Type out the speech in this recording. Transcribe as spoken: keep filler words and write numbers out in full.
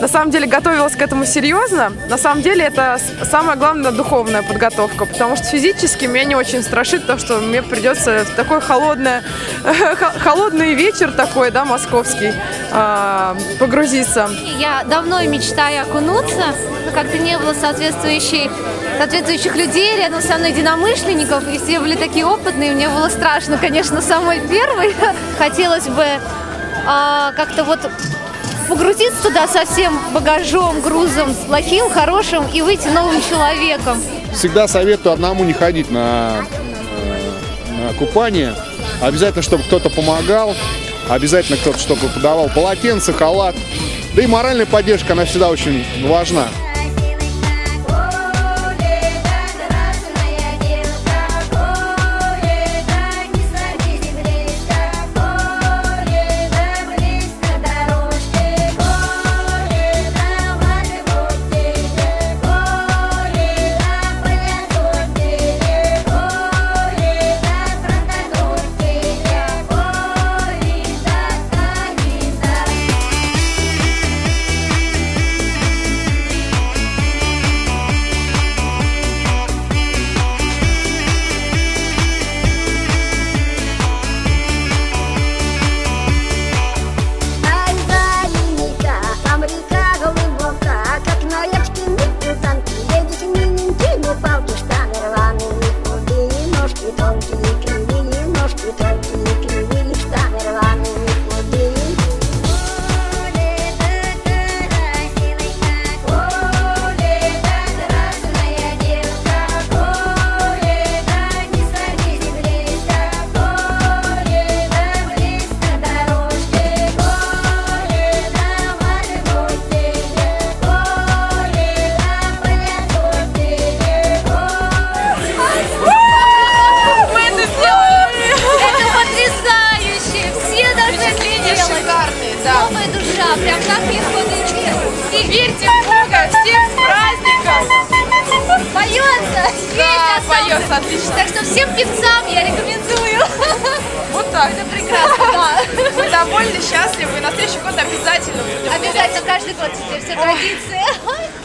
на самом деле готовилась к этому серьезно. На самом деле это самая главная духовная подготовка, потому что физически меня не очень страшит то, что мне придется в такой холодный, холодный вечер такой, да, московский, погрузиться. Я давно мечтаю окунуться, но как-то не было соответствующей, соответствующих людей рядом со мной, единомышленников, и все были такие опытные, мне было страшно, конечно, самой первой. Хотелось бы а, как-то вот погрузиться туда со всем багажом, грузом, с плохим, хорошим, и выйти новым человеком. Всегда советую одному не ходить на, на купание. Обязательно, чтобы кто-то помогал, обязательно кто-то, чтобы подавал полотенце, халат. Да и моральная поддержка, она всегда очень важна. Новая душа, прям как и И верьте в Бога, всех с праздником! Поется! Да, поется, отлично. Так что всем певцам я рекомендую. Вот так. Это прекрасно, да. Мы довольны, счастливы, и на следующий год обязательно будем. Обязательно, каждый год теперь все традиции.